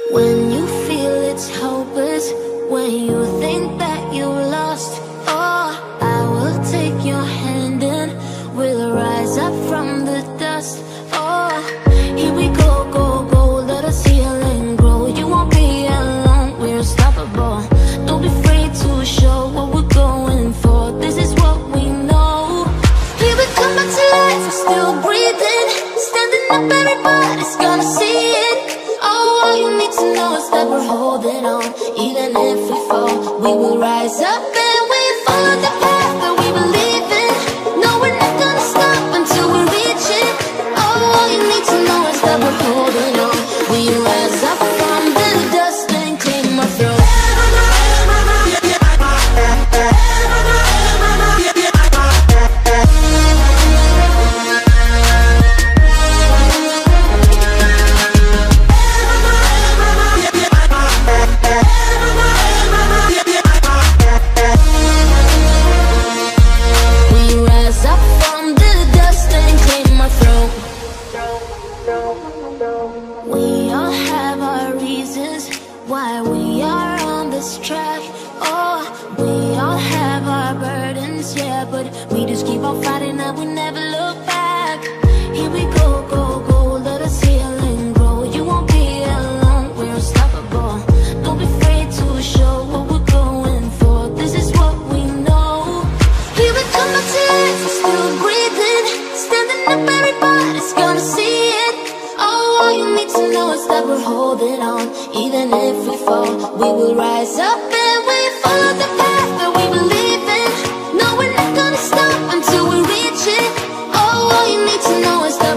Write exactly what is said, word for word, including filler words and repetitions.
When you feel it's hopeless, when you think that you lost, oh, I will take your hand and we'll rise up from the dust. Oh, here we go, go, go, let us heal and grow. You won't be alone, we're unstoppable. Don't be afraid to show what we're going for. This is what we know. Here we come back to life, we're still breathing. Standing up, everybody's gonna see it. Oh, all you need to know is that we're holding on. Even if we fall, we will rise up and we follow the path that we believe in. No, we're not gonna stop until we reach it. Oh, all you need to know is that we're holding on. We rise up from the dust and claim our throne. We all have our reasons why we are on this track. Oh, we all have our burdens, yeah, but we just keep on fighting and we never look back. Here we go, go, go, let us heal and grow. You won't be alone, we're unstoppable. Don't be afraid to show what we're going for. This is what we know. Here we come back to life, we're still breathing. Standing up, everybody's gonna see it. Oh, all you need to know is that we're holding on. Even if we fall, we will rise up and we follow the path that we believe in. No, we're not gonna stop until we reach it. Oh, all you need to know is that